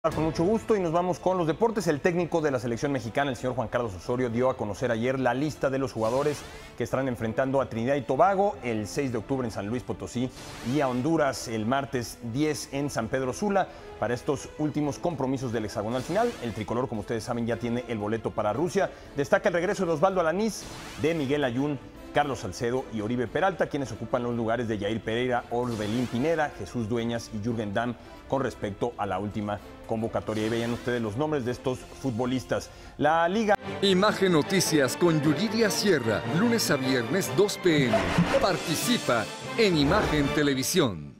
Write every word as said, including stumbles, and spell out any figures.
Con mucho gusto y nos vamos con los deportes. El técnico de la selección mexicana, el señor Juan Carlos Osorio, dio a conocer ayer la lista de los jugadores que estarán enfrentando a Trinidad y Tobago el seis de octubre en San Luis Potosí y a Honduras el martes diez en San Pedro Sula. Para estos últimos compromisos del hexagonal final, el tricolor, como ustedes saben, ya tiene el boleto para Rusia. Destaca el regreso de Osvaldo Alanís, de Miguel Ayun, Carlos Salcedo y Oribe Peralta, quienes ocupan los lugares de Yair Pereira, Orbelín Pineda, Jesús Dueñas y Jürgen Damm con respecto a la última convocatoria. Y vean ustedes los nombres de estos futbolistas. La Liga... Imagen Noticias con Yuridia Sierra, lunes a viernes dos p m Participa en Imagen Televisión.